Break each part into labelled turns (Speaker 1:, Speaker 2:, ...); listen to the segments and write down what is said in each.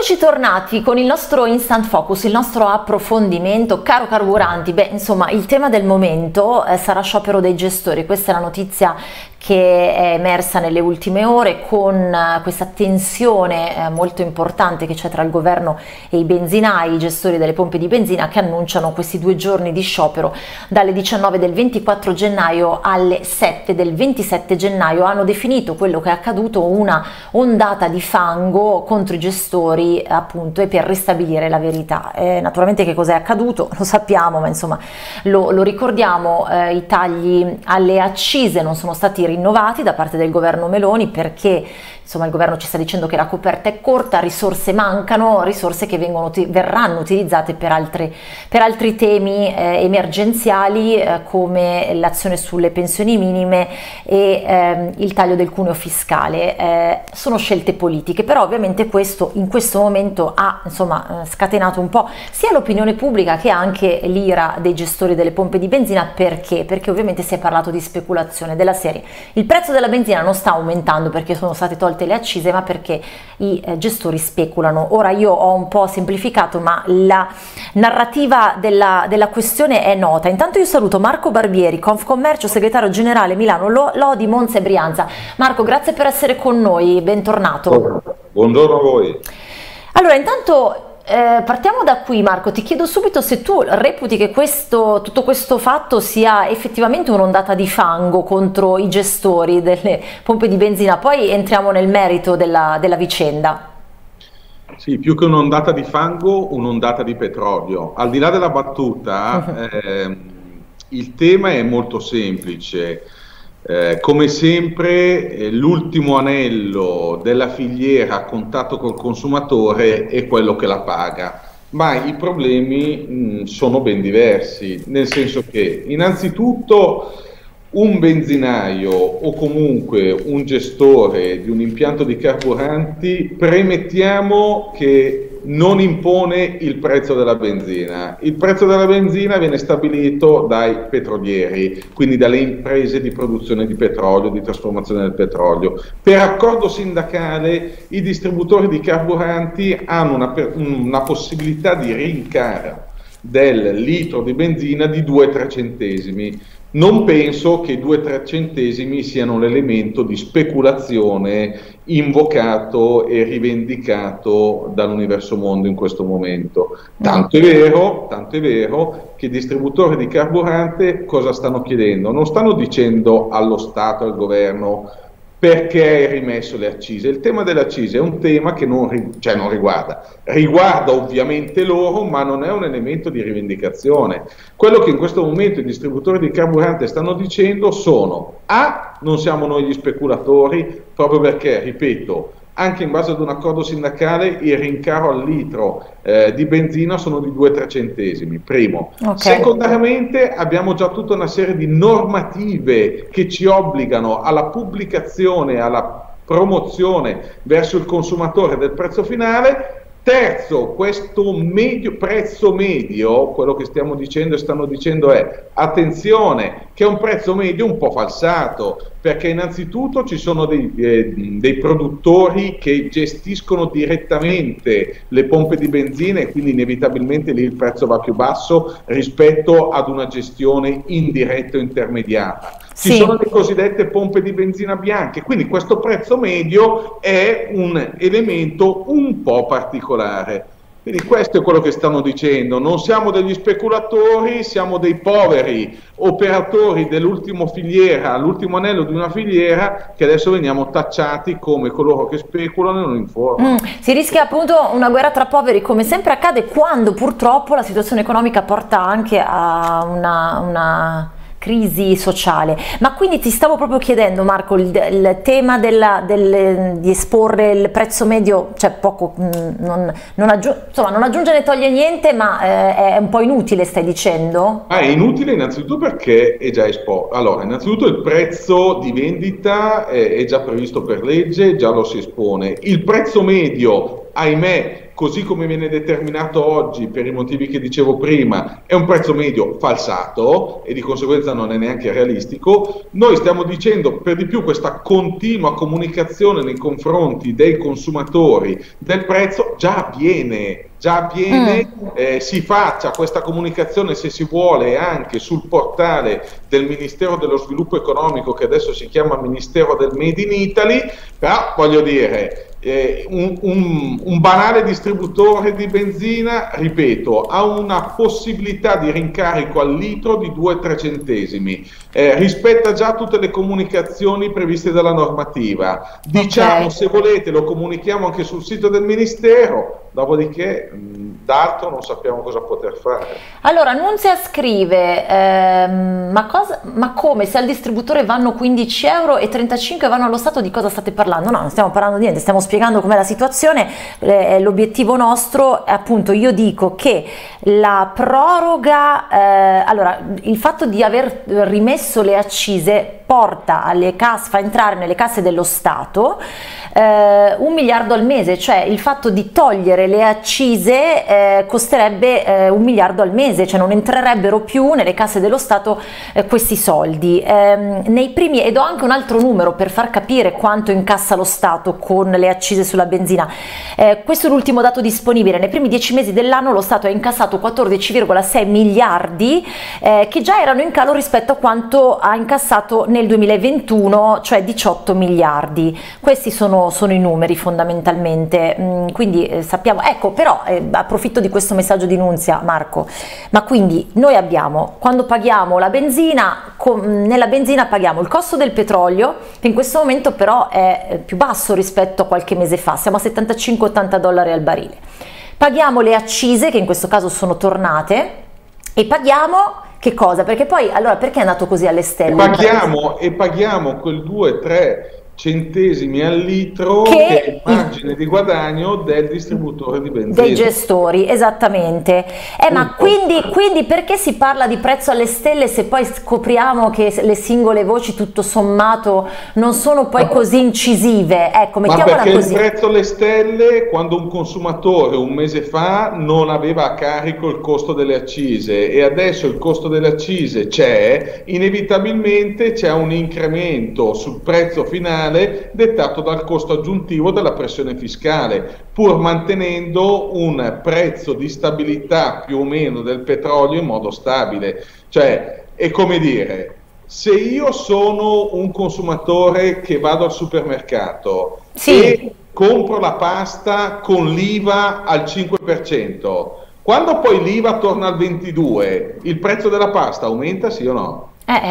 Speaker 1: Eccoci tornati con il nostro Instant Focus, il nostro approfondimento. Caro carburanti, insomma il tema del momento sarà sciopero dei gestori. Questa è la notizia che è emersa nelle ultime ore, con questa tensione molto importante che c'è tra il governo e i benzinai, i gestori delle pompe di benzina, che annunciano questi 2 giorni di sciopero dalle 19 del 24 gennaio alle 7 del 27 gennaio. Hanno definito quello che è accaduto una ondata di fango contro i gestori, appunto, e per ristabilire la verità. Naturalmente che cos'è accaduto lo sappiamo, ma insomma lo ricordiamo. I tagli alle accise non sono stati rinnovati da parte del governo Meloni, perché insomma il governo ci sta dicendo che la coperta è corta, risorse mancano, risorse che verranno utilizzate per altri temi emergenziali, come l'azione sulle pensioni minime e il taglio del cuneo fiscale. Sono scelte politiche, però ovviamente questo in questo momento ha scatenato un po' sia l'opinione pubblica che anche l'ira dei gestori delle pompe di benzina. Perché ovviamente si è parlato di speculazione della serie: il prezzo della benzina non sta aumentando perché sono state tolte le accise, ma perché i gestori speculano. Ora, io ho un po' semplificato, ma la narrativa della questione è nota. Intanto io saluto Marco Barbieri, Confcommercio, segretario generale Milano, Lodi, Monza e Brianza. Marco, grazie per essere con noi, bentornato.
Speaker 2: Buongiorno a voi.
Speaker 1: Allora, intanto partiamo da qui, Marco. Ti chiedo subito se tu reputi che tutto questo fatto sia effettivamente un'ondata di fango contro i gestori delle pompe di benzina, poi entriamo nel merito della vicenda.
Speaker 2: Sì, più che un'ondata di fango, un'ondata di petrolio. Al di là della battuta, il tema è molto semplice. Come sempre, l'ultimo anello della filiera a contatto col consumatore è quello che la paga, ma i problemi sono ben diversi, nel senso che innanzitutto un benzinaio o comunque un gestore di un impianto di carburanti, premettiamo che non impone il prezzo della benzina. Il prezzo della benzina viene stabilito dai petrolieri, quindi dalle imprese di produzione di petrolio, di trasformazione del petrolio. Per accordo sindacale i distributori di carburanti hanno una possibilità di rincaro del litro di benzina di 2-3 centesimi. Non penso che 2-3 centesimi siano l'elemento di speculazione invocato e rivendicato dall'Universo Mondo in questo momento. Tanto è vero che i distributori di carburante cosa stanno chiedendo? Non stanno dicendo allo Stato, al governo, perché hai rimesso le accise. Il tema delle accise è un tema che non riguarda ovviamente loro, ma non è un elemento di rivendicazione. Quello che in questo momento i distributori di carburante stanno dicendo sono: non siamo noi gli speculatori, proprio perché, ripeto, anche in base ad un accordo sindacale il rincaro al litro di benzina sono di 2-3 centesimi, primo. Okay. Secondariamente abbiamo già tutta una serie di normative che ci obbligano alla pubblicazione, alla promozione verso il consumatore del prezzo finale. Terzo, questo prezzo medio, quello che stiamo dicendo e stanno dicendo è: attenzione, che è un prezzo medio un po' falsato, perché innanzitutto ci sono dei produttori che gestiscono direttamente le pompe di benzina e quindi inevitabilmente lì il prezzo va più basso rispetto ad una gestione indiretta o intermediata. Ci sono le cosiddette pompe di benzina bianche, quindi questo prezzo medio è un elemento un po' particolare. Quindi questo è quello che stanno dicendo: non siamo degli speculatori, siamo dei poveri operatori dell'ultimo filiera, l'ultimo anello di una filiera, che adesso veniamo tacciati come coloro che speculano e non informano.
Speaker 1: Si rischia appunto una guerra tra poveri, come sempre accade quando purtroppo la situazione economica porta anche a una crisi sociale. Ma quindi ti stavo proprio chiedendo, Marco, il tema di esporre il prezzo medio, cioè poco, non aggiunge né toglie niente, ma è un po' inutile, stai dicendo?
Speaker 2: È inutile innanzitutto perché è già esposto. Allora, innanzitutto il prezzo di vendita è già previsto per legge, già lo si espone. Il prezzo medio, ahimè, così come viene determinato oggi per i motivi che dicevo prima, è un prezzo medio falsato e di conseguenza non è neanche realistico. Noi stiamo dicendo per di più questa continua comunicazione nei confronti dei consumatori del prezzo già avviene. Si faccia questa comunicazione, se si vuole, anche sul portale del Ministero dello Sviluppo Economico, che adesso si chiama Ministero del Made in Italy, però voglio dire, un banale distributore di benzina, ripeto, ha una possibilità di rincarico al litro di 2-3 centesimi, rispetta già tutte le comunicazioni previste dalla normativa. Diciamo, se volete, lo comunichiamo anche sul sito del Ministero, dopodiché d'altro non sappiamo cosa poter fare.
Speaker 1: Allora, Nunzia scrive, ma come, se al distributore vanno 15 euro e 35 vanno allo Stato, di cosa state parlando? No, non stiamo parlando di niente, stiamo spiegando com'è la situazione. L'obiettivo nostro è, appunto, io dico che la proroga, allora, il fatto di aver rimesso le accise porta fa entrare nelle casse dello Stato 1 miliardo al mese, cioè il fatto di togliere le accise costerebbe 1 miliardo al mese, cioè non entrerebbero più nelle casse dello Stato questi soldi. E do anche un altro numero per far capire quanto incassa lo Stato con le accise sulla benzina. Questo è l'ultimo dato disponibile: nei primi 10 mesi dell'anno lo Stato ha incassato 14,6 miliardi che già erano in calo rispetto a quanto ha incassato nel 2021, cioè 18 miliardi. Questi sono i numeri fondamentalmente, quindi sappiamo, ecco, però approfitto di questo messaggio di Nunzia, Marco, ma quindi noi abbiamo, quando paghiamo la benzina, nella benzina paghiamo il costo del petrolio, che in questo momento però è più basso rispetto a qualche mese fa, siamo a 75-80 dollari al barile, paghiamo le accise che in questo caso sono tornate, e paghiamo che cosa? Perché poi, allora, perché è andato così alle stelle?
Speaker 2: Paghiamo quel 2-3 centesimi al litro che è il margine di guadagno del distributore di benzina,
Speaker 1: dei gestori, esattamente. Ma quindi perché si parla di prezzo alle stelle se poi scopriamo che le singole voci tutto sommato non sono poi così incisive? Ecco, mettiamola
Speaker 2: perché
Speaker 1: così.
Speaker 2: Il prezzo alle stelle, quando un consumatore un mese fa non aveva a carico il costo delle accise e adesso il costo delle accise c'è, inevitabilmente c'è un incremento sul prezzo finale dettato dal costo aggiuntivo della pressione fiscale, pur mantenendo un prezzo di stabilità più o meno del petrolio in modo stabile. Cioè, è come dire, se io sono un consumatore che vado al supermercato e compro la pasta con l'IVA al 5%, quando poi l'IVA torna al 22%, il prezzo della pasta aumenta, sì o no?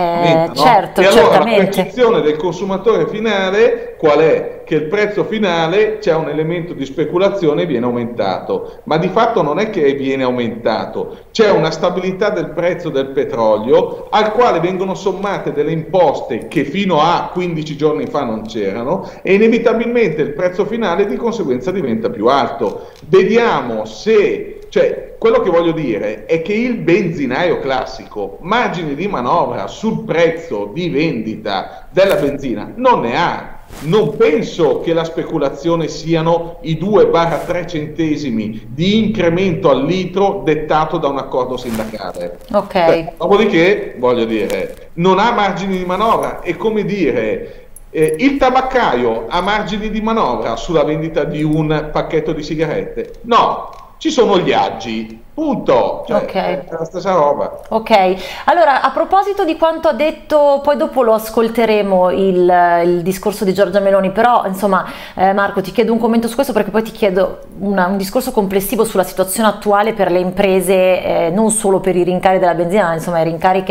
Speaker 1: Certo,
Speaker 2: e allora
Speaker 1: certamente.
Speaker 2: La percezione del consumatore finale qual è? Che il prezzo finale c'è un elemento di speculazione e viene aumentato, ma di fatto non è che viene aumentato, c'è una stabilità del prezzo del petrolio al quale vengono sommate delle imposte che fino a 15 giorni fa non c'erano e inevitabilmente il prezzo finale di conseguenza diventa più alto. Vediamo se... Cioè, quello che voglio dire è che il benzinaio classico margini di manovra sul prezzo di vendita della benzina non ne ha. Non penso che la speculazione siano i 2-3 centesimi di incremento al litro dettato da un accordo sindacale. Dopodiché, voglio dire, non ha margini di manovra. È come dire... il tabaccaio ha margini di manovra sulla vendita di un pacchetto di sigarette? No, ci sono gli aggi, punto, cioè, è la stessa roba.
Speaker 1: Ok, allora a proposito di quanto ha detto, poi dopo lo ascolteremo il discorso di Giorgia Meloni, però insomma Marco ti chiedo un commento su questo perché poi ti chiedo un discorso complessivo sulla situazione attuale per le imprese, non solo per i rincari della benzina, ma insomma i rincari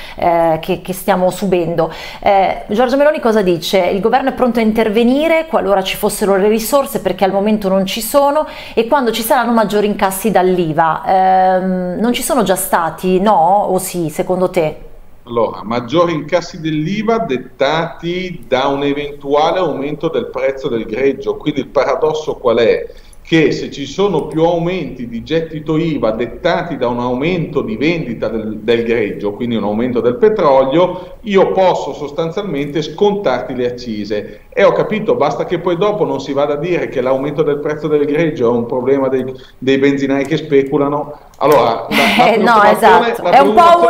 Speaker 1: che stiamo subendo. Giorgia Meloni cosa dice? Il governo è pronto a intervenire qualora ci fossero le risorse perché al momento non ci sono e quando ci saranno maggiori incassi dall'IVA. Non ci sono già stati, no? O sì, secondo te?
Speaker 2: Allora, maggiori incassi dell'IVA dettati da un eventuale aumento del prezzo del greggio. Quindi il paradosso qual è? che se ci sono più aumenti di gettito IVA dettati da un aumento di vendita del greggio, quindi un aumento del petrolio, io posso sostanzialmente scontarti le accise. E ho capito, basta che poi dopo non si vada a dire che l'aumento del prezzo del greggio è un problema dei benzinai che speculano. Allora,
Speaker 1: no, esatto, è un po'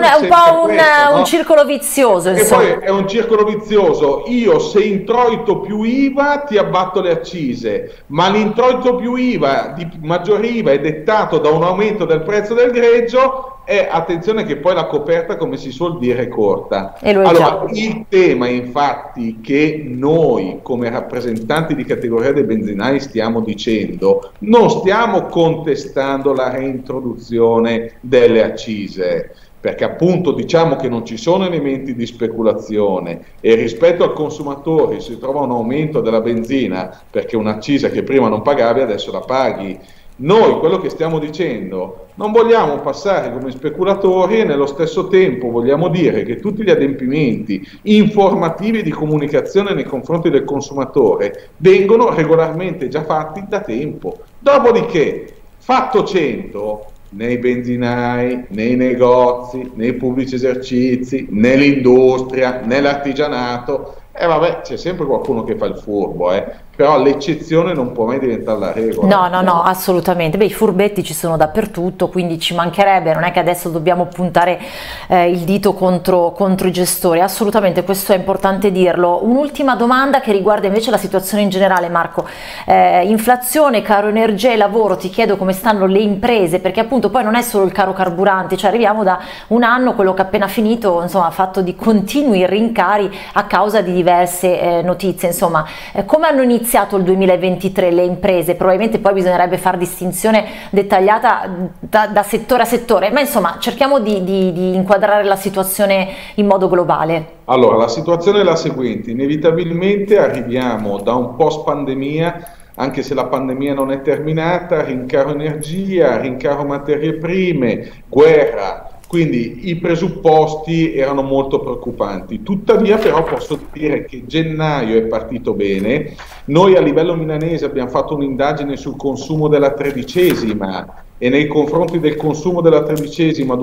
Speaker 1: un circolo vizioso, insomma.
Speaker 2: E poi è un circolo vizioso. Io se introito più IVA ti abbatto le accise, ma l'introito più IVA, di maggior IVA, è dettato da un aumento del prezzo del greggio, e attenzione che poi la coperta, come si suol dire, è corta. Allora, il tema infatti che noi come rappresentanti di categoria dei benzinai stiamo dicendo, non stiamo contestando la reintroduzione delle accise, perché appunto diciamo che non ci sono elementi di speculazione e rispetto al consumatore si trova un aumento della benzina perché un'accisa che prima non pagavi adesso la paghi. Noi quello che stiamo dicendo, non vogliamo passare come speculatori e nello stesso tempo vogliamo dire che tutti gli adempimenti informativi e di comunicazione nei confronti del consumatore vengono regolarmente già fatti da tempo. Dopodiché, fatto 100, nei benzinai, nei negozi, nei pubblici esercizi, nell'industria, nell'artigianato, vabbè, c'è sempre qualcuno che fa il furbo, però l'eccezione non può mai diventare la regola.
Speaker 1: No, assolutamente. Beh, i furbetti ci sono dappertutto, quindi ci mancherebbe, non è che adesso dobbiamo puntare il dito contro i gestori, assolutamente, questo è importante dirlo. Un'ultima domanda che riguarda invece la situazione in generale, Marco. Inflazione, caro energia e lavoro, ti chiedo come stanno le imprese, perché appunto poi non è solo il caro carburanti, cioè arriviamo da un anno, quello che è appena finito, insomma, fatto di continui rincari a causa di diverse notizie, insomma, come hanno iniziato il 2023 le imprese? Probabilmente poi bisognerebbe fare distinzione dettagliata da settore a settore, ma insomma cerchiamo di inquadrare la situazione in modo globale.
Speaker 2: Allora, la situazione è la seguente: inevitabilmente arriviamo da un post pandemia, anche se la pandemia non è terminata, rincaro energia, rincaro materie prime, guerra. Quindi i presupposti erano molto preoccupanti. Tuttavia però posso dire che gennaio è partito bene. Noi a livello milanese abbiamo fatto un'indagine sul consumo della tredicesima e nei confronti del consumo della tredicesima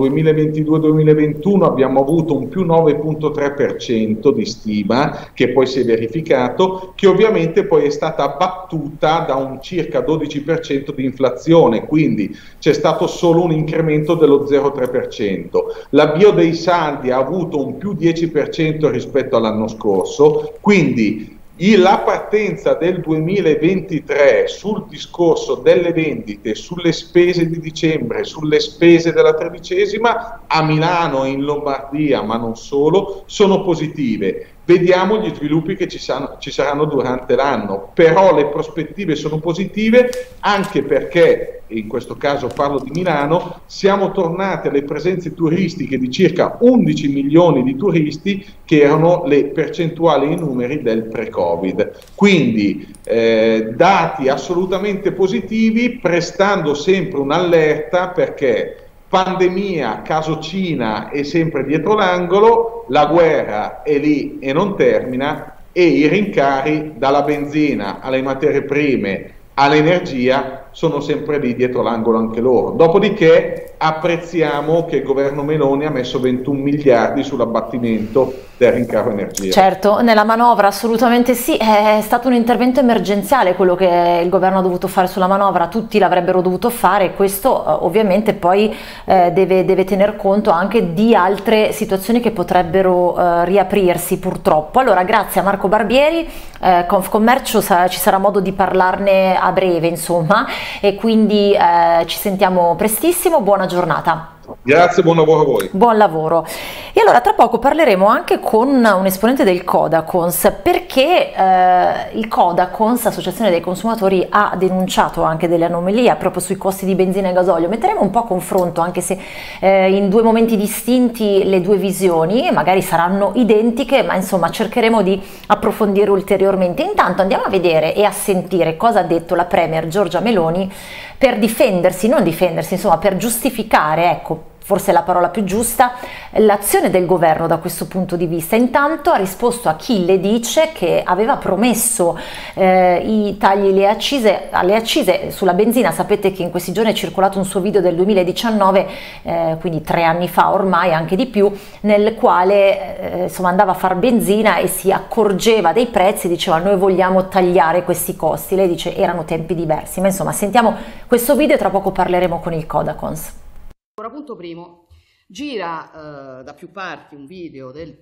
Speaker 2: 2022-2021 abbiamo avuto un più 9,3% di stima, che poi si è verificato, che ovviamente poi è stata abbattuta da un circa 12% di inflazione, quindi c'è stato solo un incremento dello 0,3%. L'avvio dei saldi ha avuto un più 10% rispetto all'anno scorso, quindi la partenza del 2023 sul discorso delle vendite, sulle spese di dicembre, sulle spese della tredicesima, a Milano e in Lombardia, ma non solo, sono positive. Vediamo gli sviluppi che ci saranno durante l'anno, però le prospettive sono positive anche perché, in questo caso parlo di Milano, siamo tornati alle presenze turistiche di circa 11 milioni di turisti che erano le percentuali e i numeri del pre-Covid. Quindi dati assolutamente positivi, prestando sempre un'allerta perché pandemia, caso Cina è sempre dietro l'angolo, la guerra è lì e non termina e i rincari dalla benzina alle materie prime all'energia sono sempre lì dietro l'angolo anche loro. Dopodiché apprezziamo che il governo Meloni ha messo 21 miliardi sull'abbattimento del rincaro energia.
Speaker 1: Certo, nella manovra assolutamente sì, è stato un intervento emergenziale quello che il governo ha dovuto fare sulla manovra, tutti l'avrebbero dovuto fare e questo ovviamente poi deve tener conto anche di altre situazioni che potrebbero riaprirsi purtroppo. Allora grazie a Marco Barbieri, Confcommercio ci sarà modo di parlarne a breve insomma e quindi ci sentiamo prestissimo, buona giornata.
Speaker 2: Grazie, buon lavoro a voi.
Speaker 1: Buon lavoro. E allora tra poco parleremo anche con un esponente del Codacons perché il Codacons, Associazione dei Consumatori, ha denunciato anche delle anomalie proprio sui costi di benzina e gasolio. Metteremo un po' a confronto, anche se in due momenti distinti, le due visioni magari saranno identiche, ma insomma cercheremo di approfondire ulteriormente. Intanto andiamo a vedere e a sentire cosa ha detto la Premier Giorgia Meloni per difendersi, non difendersi, insomma per giustificare, ecco, forse è la parola più giusta, l'azione del governo da questo punto di vista. Intanto ha risposto a chi le dice che aveva promesso i tagli alle accise sulla benzina. Sapete che in questi giorni è circolato un suo video del 2019, quindi 3 anni fa ormai, anche di più, nel quale insomma andava a far benzina e si accorgeva dei prezzi, diceva noi vogliamo tagliare questi costi. Lei dice erano tempi diversi, ma insomma sentiamo questo video e tra poco parleremo con il Codacons.
Speaker 3: Ora, punto primo, gira da più parti un video del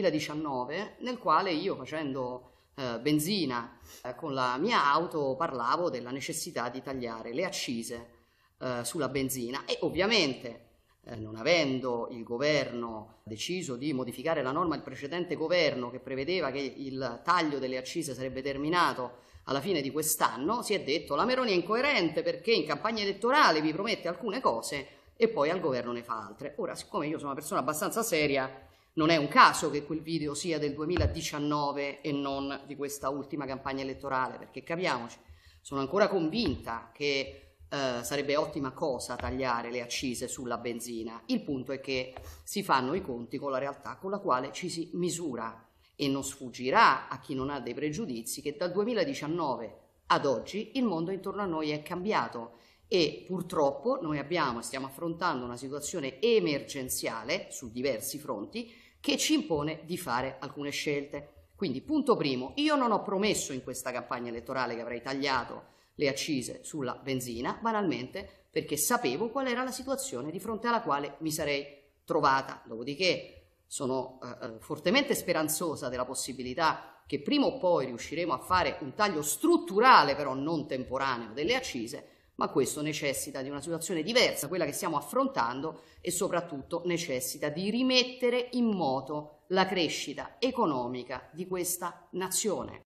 Speaker 3: 2019 nel quale io, facendo benzina con la mia auto, parlavo della necessità di tagliare le accise sulla benzina e ovviamente non avendo il governo deciso di modificare la norma del precedente governo che prevedeva che il taglio delle accise sarebbe terminato alla fine di quest'anno, si è detto la Meloni è incoerente perché in campagna elettorale vi promette alcune cose e poi al governo ne fa altre. Ora, siccome io sono una persona abbastanza seria, non è un caso che quel video sia del 2019 e non di questa ultima campagna elettorale, perché capiamoci, sono ancora convinta che sarebbe ottima cosa tagliare le accise sulla benzina. Il punto è che si fanno i conti con la realtà con la quale ci si misura e non sfuggirà a chi non ha dei pregiudizi che dal 2019 ad oggi il mondo intorno a noi è cambiato e purtroppo noi stiamo affrontando una situazione emergenziale su diversi fronti che ci impone di fare alcune scelte. Quindi, punto primo, io non ho promesso in questa campagna elettorale che avrei tagliato le accise sulla benzina, banalmente perché sapevo qual era la situazione di fronte alla quale mi sarei trovata. Dopodiché sono fortemente speranzosa della possibilità che prima o poi riusciremo a fare un taglio strutturale, però non temporaneo, delle accise, ma questo necessita di una situazione diversa, quella che stiamo affrontando, e soprattutto necessita di rimettere in moto la crescita economica di questa nazione.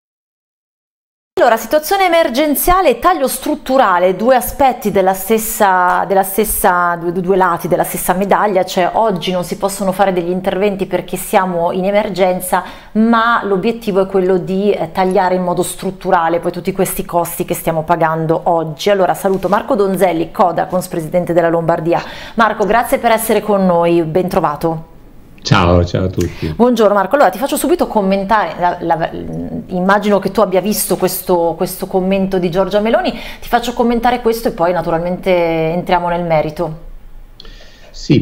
Speaker 1: Allora, situazione emergenziale e taglio strutturale, due aspetti due lati della stessa medaglia, cioè oggi non si possono fare degli interventi perché siamo in emergenza, ma l'obiettivo è quello di tagliare in modo strutturale poi tutti questi costi che stiamo pagando oggi. Allora saluto Marco Donzelli, Codacons, presidente della Lombardia. Marco, grazie per essere con noi, ben trovato.
Speaker 4: Ciao, ciao a tutti.
Speaker 1: Buongiorno Marco, allora ti faccio subito commentare, immagino che tu abbia visto questo commento di Giorgia Meloni, ti faccio commentare questo e poi naturalmente entriamo nel merito.
Speaker 4: Sì,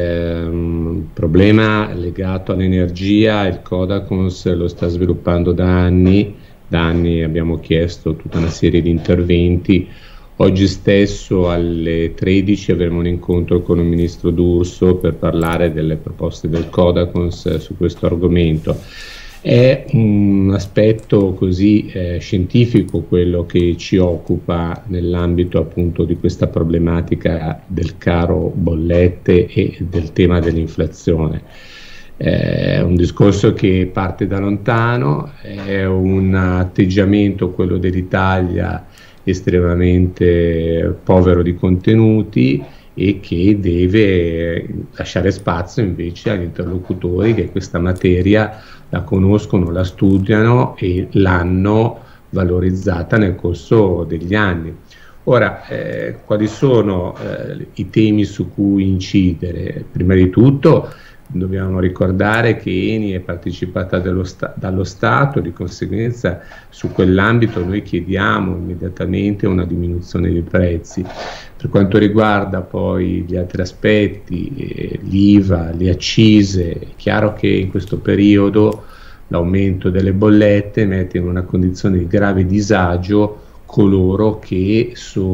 Speaker 4: un problema legato all'energia, il Codacons lo sta sviluppando da anni abbiamo chiesto tutta una serie di interventi. Oggi stesso alle 13 avremo un incontro con il ministro D'Urso per parlare delle proposte del Codacons su questo argomento. È un aspetto così scientifico quello che ci occupa nell'ambito appunto di questa problematica del caro bollette e del tema dell'inflazione. È un discorso che parte da lontano, è un atteggiamento, quello dell'Italia, estremamente povero di contenuti e che deve lasciare spazio invece agli interlocutori che questa materia la conoscono, la studiano e l'hanno valorizzata nel corso degli anni. Ora, quali sono i temi su cui incidere? Prima di tutto dobbiamo ricordare che Eni è partecipata dallo Stato, di conseguenza su quell'ambito noi chiediamo immediatamente una diminuzione dei prezzi. Per quanto riguarda poi gli altri aspetti, l'IVA, le accise, è chiaro che in questo periodo l'aumento delle bollette mette in una condizione di grave disagio coloro che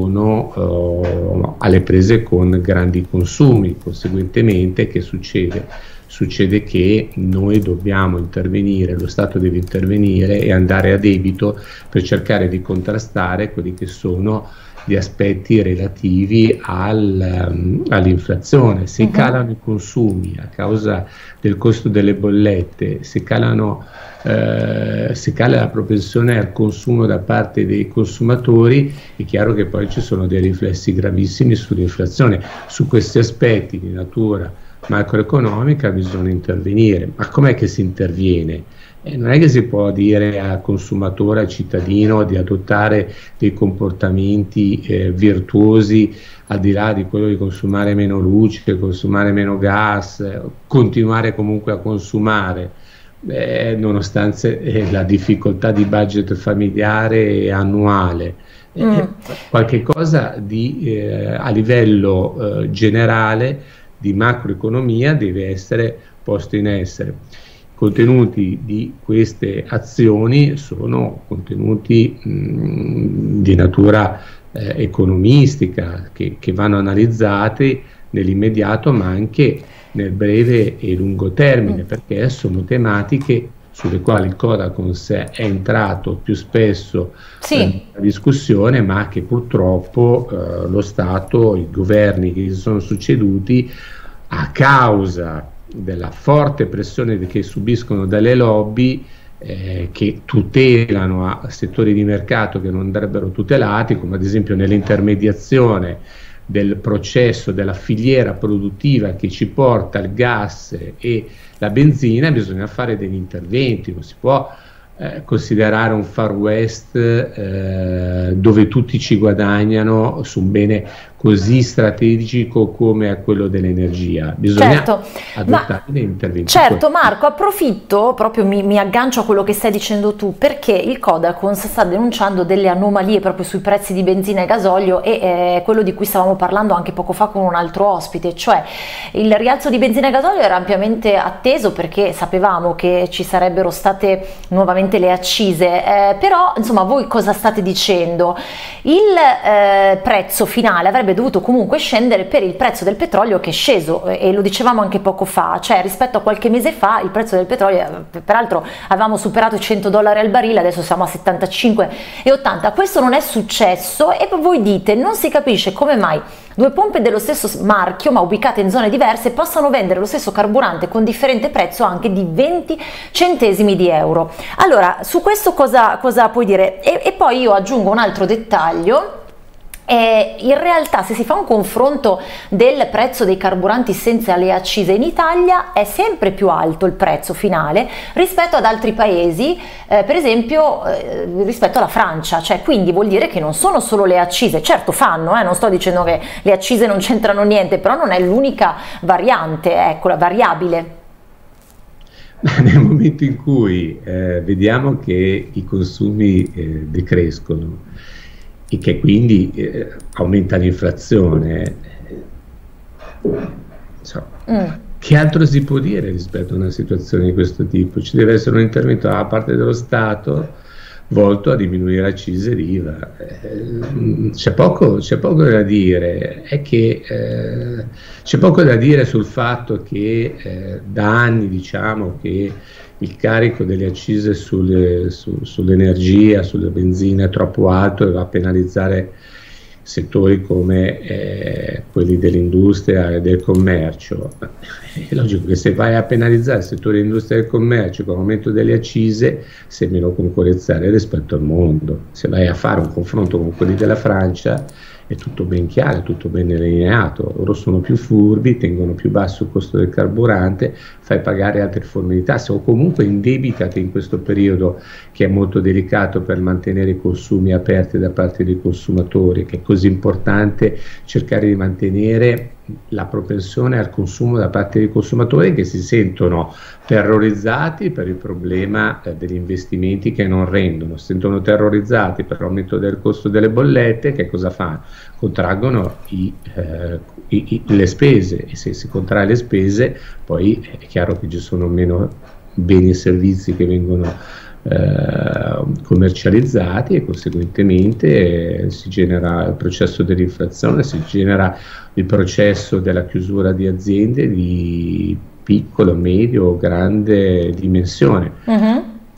Speaker 4: sono alle prese con grandi consumi. Conseguentemente che succede? Succede che noi dobbiamo intervenire, lo Stato deve intervenire e andare a debito per cercare di contrastare quelli che sono gli aspetti relativi all'inflazione. Se calano i consumi a causa del costo delle bollette, se cala la propensione al consumo da parte dei consumatori, è chiaro che poi ci sono dei riflessi gravissimi sull'inflazione. Su questi aspetti di natura macroeconomica bisogna intervenire. Ma com'è che si interviene? Non è che si può dire al consumatore, al cittadino di adottare dei comportamenti virtuosi, al di là di quello di consumare meno luce, consumare meno gas, continuare comunque a consumare, nonostante la difficoltà di budget familiare annuale. Qualche cosa a livello generale di macroeconomia deve essere posto in essere. I contenuti di queste azioni sono contenuti di natura economistica che vanno analizzati nell'immediato, ma anche nel breve e lungo termine, perché sono tematiche sulle quali il Codacons è entrato più spesso in discussione, ma che purtroppo lo Stato, i governi che si sono succeduti, a causa della forte pressione che subiscono dalle lobby che tutelano a settori di mercato che non andrebbero tutelati, come ad esempio nell'intermediazione del processo, della filiera produttiva che ci porta il gas e la benzina, bisogna fare degli interventi. Non si può considerare un Far West dove tutti ci guadagnano su un bene così strategico come è quello dell'energia. Bisogna adottare degli interventi.
Speaker 1: Certo, Marco, approfitto, proprio mi aggancio a quello che stai dicendo tu, perché il Codacons sta denunciando delle anomalie proprio sui prezzi di benzina e gasolio, e quello di cui stavamo parlando anche poco fa con un altro ospite, cioè il rialzo di benzina e gasolio era ampiamente atteso perché sapevamo che ci sarebbero state nuovamente le accise, però insomma voi cosa state dicendo? Il prezzo finale avrebbe dovuto comunque scendere per il prezzo del petrolio, che è sceso, e lo dicevamo anche poco fa, cioè rispetto a qualche mese fa il prezzo del petrolio, peraltro avevamo superato i $100 al barile, adesso siamo a 75,80. Questo non è successo e voi dite non si capisce come mai due pompe dello stesso marchio ma ubicate in zone diverse possano vendere lo stesso carburante con differente prezzo anche di 20 centesimi di euro. Allora, su questo cosa puoi dire? E poi io aggiungo un altro dettaglio. In realtà, se si fa un confronto del prezzo dei carburanti senza le accise in Italia, è sempre più alto il prezzo finale rispetto ad altri paesi, per esempio rispetto alla Francia, cioè quindi vuol dire che non sono solo le accise, certo fanno, non sto dicendo che le accise non c'entrano niente, però non è l'unica variante, ecco, la variabile.
Speaker 4: Nel momento in cui vediamo che i consumi decrescono e che quindi aumenta l'inflazione, che altro si può dire rispetto a una situazione di questo tipo? Ci deve essere un intervento da parte dello Stato volto a diminuire accise e IVA. C'è poco da dire, è che c'è poco da dire sul fatto che da anni diciamo che il carico delle accise sull'energia, sulla benzina è troppo alto e va a penalizzare settori come quelli dell'industria e del commercio. È logico che se vai a penalizzare il settore dell'industria e del commercio con l'aumento delle accise sei meno concorrenziale rispetto al mondo. Se vai a fare un confronto con quelli della Francia è tutto ben chiaro, è tutto ben delineato. Loro sono più furbi, tengono più basso il costo del carburante, fai pagare altre forme di tasse o comunque indebitati in questo periodo che è molto delicato per mantenere i consumi aperti da parte dei consumatori, che è così importante cercare di mantenere la propensione al consumo da parte dei consumatori che si sentono terrorizzati per il problema degli investimenti che non rendono, si sentono terrorizzati per l'aumento del costo delle bollette. Che cosa fanno? Contraggono le spese, e se si contrae le spese poi è chiaro che ci sono meno beni e servizi che vengono commercializzati e conseguentemente si genera il processo dell'inflazione, si genera il processo della chiusura di aziende di piccolo, medio o grande dimensione.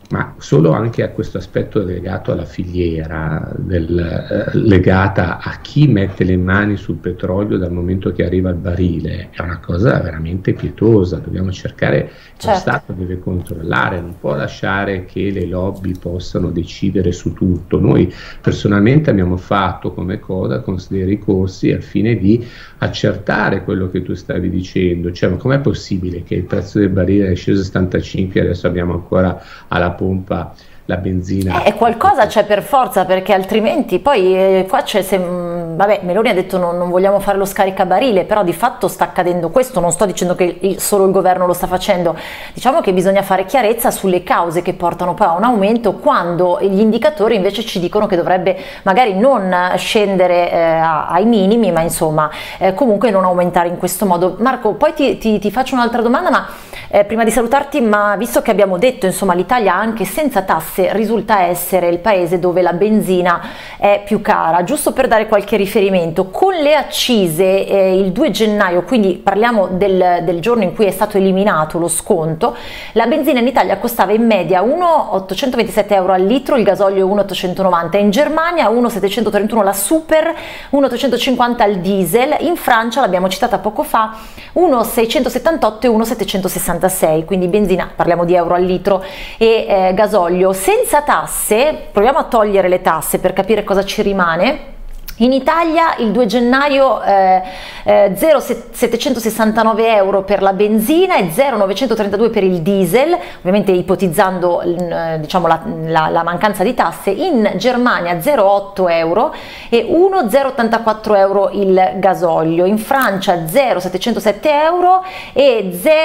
Speaker 4: ma solo anche a questo aspetto legato alla filiera, legata a chi mette le mani sul petrolio dal momento che arriva al barile, è una cosa veramente pietosa. Dobbiamo cercare, lo Stato deve controllare, non può lasciare che le lobby possano decidere su tutto. Noi personalmente abbiamo fatto come Codacons dei ricorsi al fine di accertare quello che tu stavi dicendo, cioè ma com'è possibile che il prezzo del barile è sceso a 75 e adesso abbiamo ancora alla pompa la benzina?
Speaker 1: E qualcosa c'è per forza, perché altrimenti poi qua c'è, vabbè, Meloni ha detto non vogliamo fare lo scaricabarile, però di fatto sta accadendo questo. Non sto dicendo che solo il governo lo sta facendo, diciamo che bisogna fare chiarezza sulle cause che portano poi a un aumento, quando gli indicatori invece ci dicono che dovrebbe magari non scendere ai minimi, ma insomma comunque non aumentare in questo modo. Marco, poi ti faccio un'altra domanda, ma prima di salutarti, ma visto che abbiamo detto insomma l'Italia anche senza tasse risulta essere il paese dove la benzina è più cara, giusto per dare qualche riferimento, con le accise il 2 gennaio, quindi parliamo del giorno in cui è stato eliminato lo sconto, la benzina in Italia costava in media 1,827 euro al litro, il gasolio 1,890, in Germania 1,731 la super, 1,850 il diesel, in Francia, l'abbiamo citata poco fa, 1,678 e 1,766, quindi benzina, parliamo di euro al litro, e gasolio senza tasse. Proviamo a togliere le tasse per capire cosa ci rimane. In Italia il 2 gennaio 0,769 euro per la benzina e 0,932 per il diesel, ovviamente ipotizzando diciamo la mancanza di tasse. In Germania 0,8 euro e 1,084 euro il gasolio, in Francia 0,707 euro e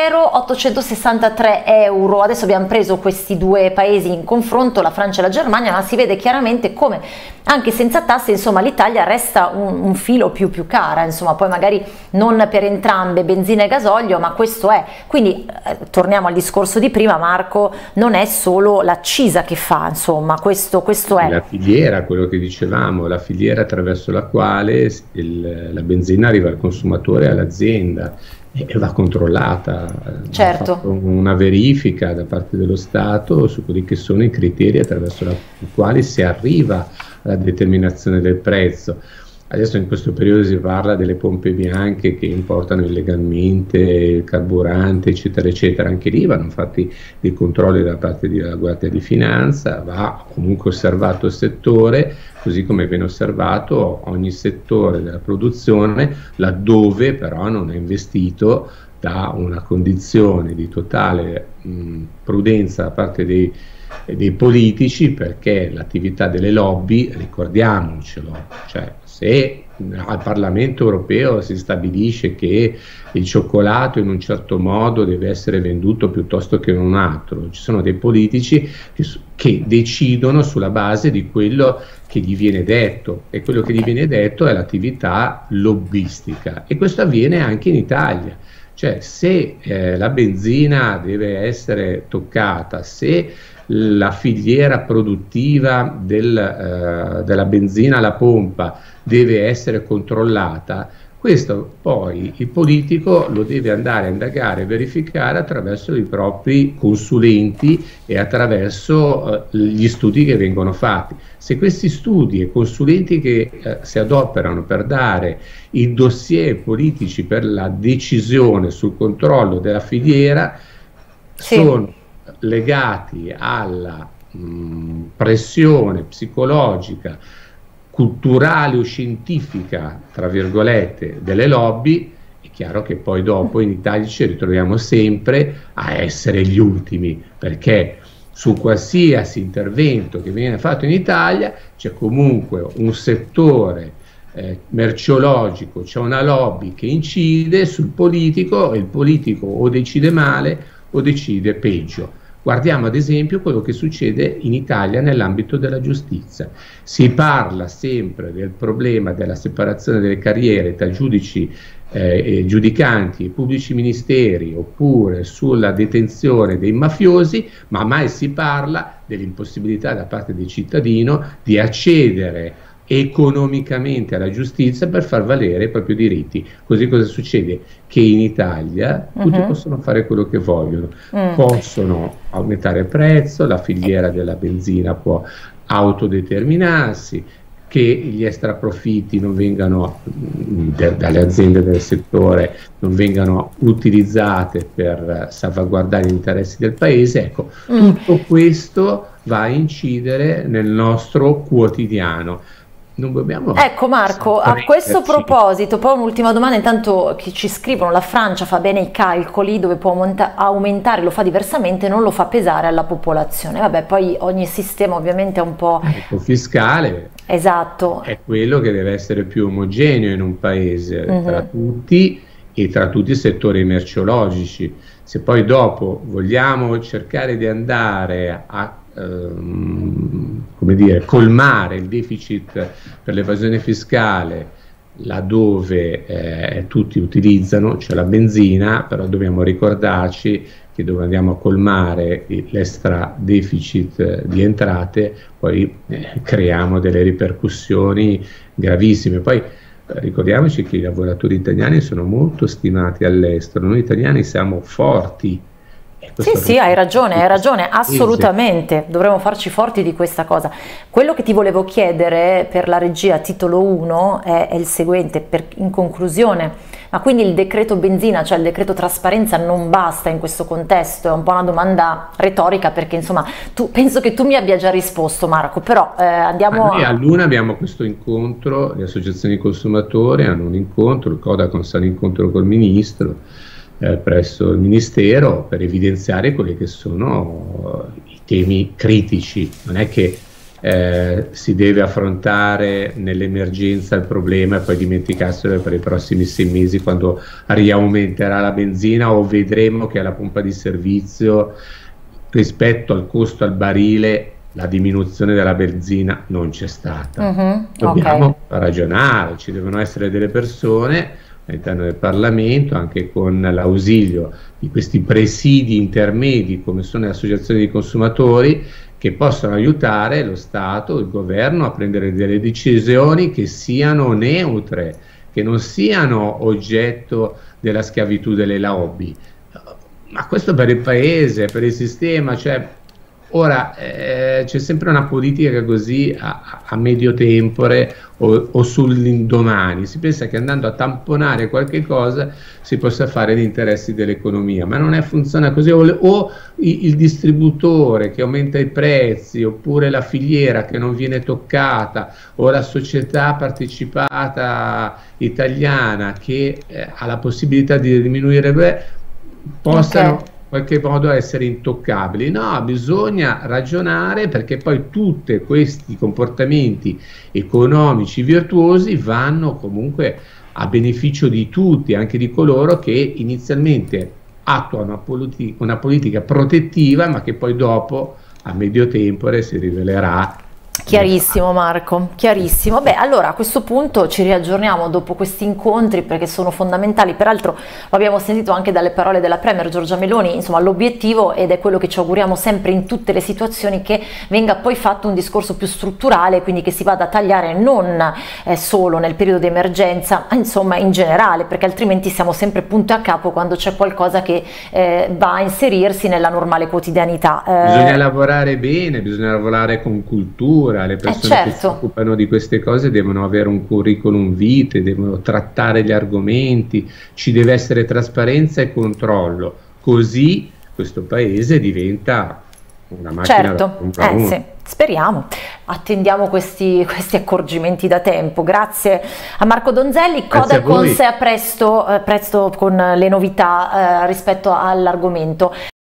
Speaker 1: 0,863 euro. Adesso abbiamo preso questi due paesi in confronto, la Francia e la Germania, ma si vede chiaramente come anche senza tasse insomma l'Italia resta un filo più cara, insomma, poi magari non per entrambe, benzina e gasolio, ma questo è. Quindi torniamo al discorso di prima, Marco, non è solo l'accisa che fa, insomma, questo è.
Speaker 4: La filiera, quello che dicevamo, la filiera attraverso la quale la benzina arriva al consumatore e all'azienda. E va controllata,
Speaker 1: certo.
Speaker 4: Una verifica da parte dello Stato su quelli che sono i criteri attraverso i quali si arriva alla determinazione del prezzo. Adesso in questo periodo si parla delle pompe bianche che importano illegalmente il carburante, eccetera, eccetera. Anche lì vanno fatti dei controlli da parte della Guardia di Finanza, va comunque osservato il settore, così come viene osservato ogni settore della produzione, laddove però non è investito da una condizione di totale prudenza da parte dei politici, perché l'attività delle lobby, ricordiamocelo, cioè se al Parlamento europeo si stabilisce che il cioccolato in un certo modo deve essere venduto piuttosto che in un altro, ci sono dei politici che decidono sulla base di quello che gli viene detto, e quello che gli viene detto è l'attività lobbistica, e questo avviene anche in Italia. Cioè se la benzina deve essere toccata, se la filiera produttiva della benzina alla pompa deve essere controllata, questo poi il politico lo deve andare a indagare e verificare attraverso i propri consulenti e attraverso gli studi che vengono fatti. Se questi studi e consulenti che si adoperano per dare i dossier politici per la decisione sul controllo della filiera sono legati alla pressione psicologica, culturale o scientifica, tra virgolette, delle lobby, è chiaro che poi dopo in Italia ci ritroviamo sempre a essere gli ultimi, perché su qualsiasi intervento che viene fatto in Italia c'è comunque un settore merceologico, c'è una lobby che incide sul politico, e il politico o decide male o decide peggio. Guardiamo ad esempio quello che succede in Italia nell'ambito della giustizia. Si parla sempre del problema della separazione delle carriere tra giudici, giudicanti e pubblici ministeri, oppure sulla detenzione dei mafiosi, ma mai si parla dell'impossibilità da parte del cittadino di accedere economicamente alla giustizia per far valere i propri diritti. Così cosa succede? Che in Italia tutti possono fare quello che vogliono, possono aumentare il prezzo, la filiera della benzina può autodeterminarsi, che gli extraprofitti non vengano dalle aziende del settore non vengano utilizzate per salvaguardare gli interessi del paese. Ecco, tutto questo va a incidere nel nostro quotidiano. Non dobbiamo.
Speaker 1: Ecco Marco, a questo proposito, poi un'ultima domanda, intanto che ci scrivono, la Francia fa bene i calcoli, dove può aumentare, lo fa diversamente, non lo fa pesare alla popolazione. Vabbè, poi ogni sistema ovviamente è un po'...
Speaker 4: Ecco, fiscale.
Speaker 1: Esatto.
Speaker 4: È quello che deve essere più omogeneo in un paese tra tutti e tra tutti i settori merceologici. Se poi dopo vogliamo cercare di andare a come dire, colmare il deficit per l'evasione fiscale laddove tutti utilizzano, cioè la benzina, però dobbiamo ricordarci che dove andiamo a colmare l'extra deficit di entrate poi creiamo delle ripercussioni gravissime. Poi ricordiamoci che i lavoratori italiani sono molto stimati all'estero, noi italiani siamo forti.
Speaker 1: Sì, hai ragione, assolutamente, dovremmo farci forti di questa cosa. Quello che ti volevo chiedere per la regia titolo 1 è il seguente, in conclusione, ma quindi il decreto benzina, cioè il decreto trasparenza non basta in questo contesto? È un po' una domanda retorica perché insomma penso che tu mi abbia già risposto Marco, però andiamo
Speaker 4: Noi a Luna abbiamo questo incontro, le associazioni consumatori hanno un incontro, il Codacons ha un incontro col Ministro, presso il Ministero per evidenziare quelli che sono i temi critici. Non è che si deve affrontare nell'emergenza il problema e poi dimenticarselo per i prossimi 6 mesi quando riaumenterà la benzina o vedremo che alla pompa di servizio rispetto al costo al barile la diminuzione della benzina non c'è stata. Dobbiamo ragionare, ci devono essere delle persone all'interno del Parlamento, anche con l'ausilio di questi presidi intermedi come sono le associazioni di consumatori, che possono aiutare lo Stato, il governo a prendere delle decisioni che siano neutre, che non siano oggetto della schiavitù delle lobby. Ma questo per il paese, per il sistema, cioè ora c'è sempre una politica così a medio tempore o sull'indomani, si pensa che andando a tamponare qualche cosa si possa fare gli interessi dell'economia, ma non funziona così, o il distributore che aumenta i prezzi, oppure la filiera che non viene toccata, o la società partecipata italiana che ha la possibilità di diminuire, possano in qualche modo essere intoccabili. No, bisogna ragionare, perché poi tutti questi comportamenti economici virtuosi vanno comunque a beneficio di tutti, anche di coloro che inizialmente attuano una politica protettiva, ma che poi dopo a medio tempore si rivelerà.
Speaker 1: Chiarissimo Marco, chiarissimo. Beh, allora a questo punto ci riaggiorniamo dopo questi incontri perché sono fondamentali, peraltro lo abbiamo sentito anche dalle parole della Premier Giorgia Meloni, insomma l'obiettivo, ed è quello che ci auguriamo sempre in tutte le situazioni, che venga poi fatto un discorso più strutturale, quindi che si vada a tagliare non solo nel periodo di emergenza, ma insomma in generale, perché altrimenti siamo sempre punto a capo quando c'è qualcosa che va a inserirsi nella normale quotidianità.
Speaker 4: Bisogna lavorare bene, bisogna lavorare con cultura. Le persone che si occupano di queste cose devono avere un curriculum vitae, devono trattare gli argomenti, ci deve essere trasparenza e controllo, così questo paese diventa una macchina da Formula 1.
Speaker 1: Sì, speriamo, attendiamo questi accorgimenti da tempo. Grazie a Marco Donzelli, Codacons, a presto con le novità rispetto all'argomento.